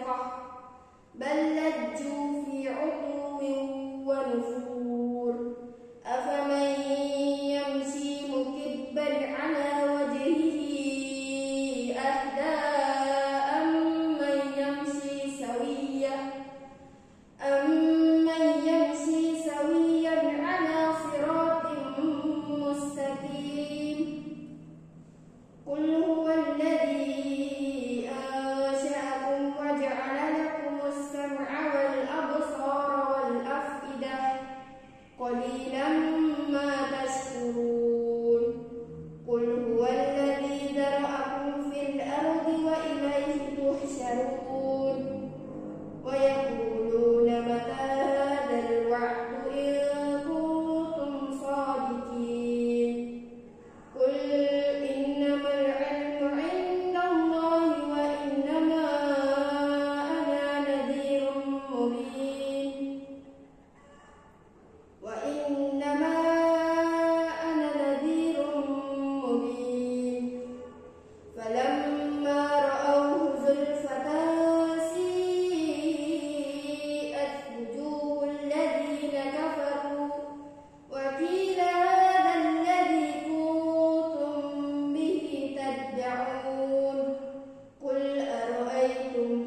الصاخة بل لجوا في عتو ونفور أفمن يمشي مكبا على وجهه أهدى أمن يمشي سويا على صراط مستقيم قل هو الذي أنشأكم وجعل لكم السمع والأبصار والأفئدة قليلا ما تشكرون قل هو الذي ذرأكم في الأرض وإليه تحشرون ويقولون متى هذا الوعد إن كنتم صادقين قل إنما العلم عند الله وإنما أنا نذير مبين فلما رأوه زلفة سيئت وجوه الذين كفروا وقيل هذا الذي كنتم به تدعون قل أرأيتم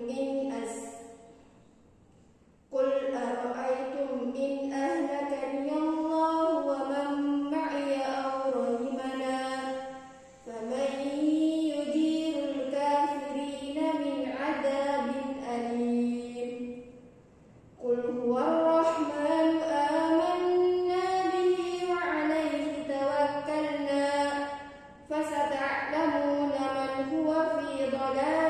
إن أهلكني الله ومن معي أو رحمنا فمن يجير الكافرين من عذاب أليم قل هو الرحمن آمنا به وعليه توكلنا فستعلمون من هو في ضلال